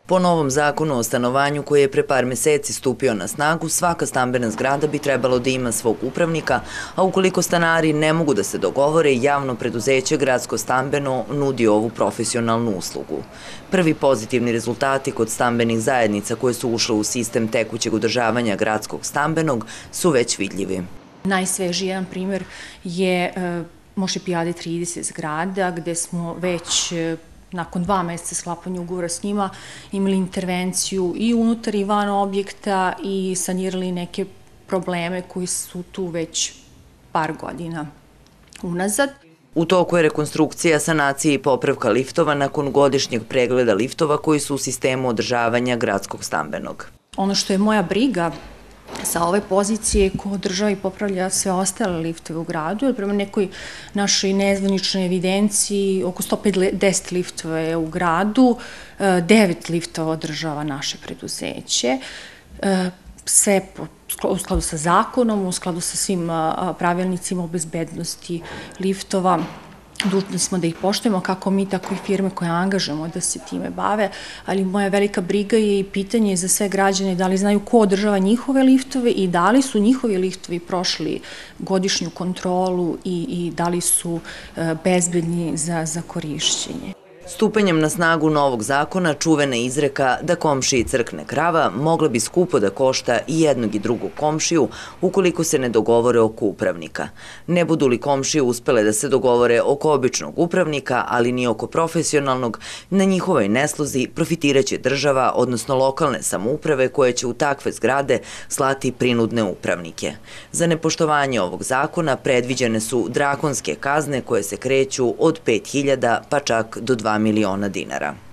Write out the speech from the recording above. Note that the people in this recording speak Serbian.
Po novom zakonu o stanovanju koji je pre par meseci stupio na snagu, svaka stambena zgrada bi trebalo da ima svog upravnika, a ukoliko stanari ne mogu da se dogovore, javno preduzeće Gradsko stambeno nudi ovu profesionalnu uslugu. Prvi pozitivni rezultati kod stambenih zajednica koje su ušle u sistem tekućeg održavanja Gradskog stambenog su već vidljivi. Najsvežiji jedan primjer je Moše Pijade 30 zgrada, gde smo već nakon 2 meseca sklapanja ugovora s njima imali intervenciju i unutar i van objekta i sanirali neke probleme koji su tu već par godina unazad. U toku je rekonstrukcija, sanacija i popravka liftova nakon godišnjeg pregleda liftova koji su u sistemu održavanja Gradskog stambenog. Ono što je moja briga sa ove pozicije ko održava i popravlja sve ostale liftove u gradu, jer prema nekoj našoj nezvaničnoj evidenciji oko 150 liftova je u gradu, 9 liftova održava naše preduzeće, sve u skladu sa zakonom, u skladu sa svim pravilnicima o bezbednosti liftova. Dužni smo da ih poštujemo, kako mi, tako i firme koje angažujemo da se time bave, ali moja velika briga je i pitanje za sve građane da li znaju ko održava njihove liftove i da li su njihovi liftovi prošli godišnju kontrolu i da li su bezbedni za korišćenje. Stupanjem na snagu novog zakona, čuvena izreka da komšiji crkne krava mogla bi skupo da košta i jednog i drugog komšiju ukoliko se ne dogovore oko upravnika. Ne budu li komšije uspele da se dogovore oko običnog upravnika, ali ni oko profesionalnog, na njihovoj neslozi profitiraće država, odnosno lokalne samouprave koje će u takve zgrade slati prinudne upravnike. Za nepoštovanje ovog zakona predviđene su drakonske kazne koje se kreću od 5.000 pa čak do 2 miliona dinara.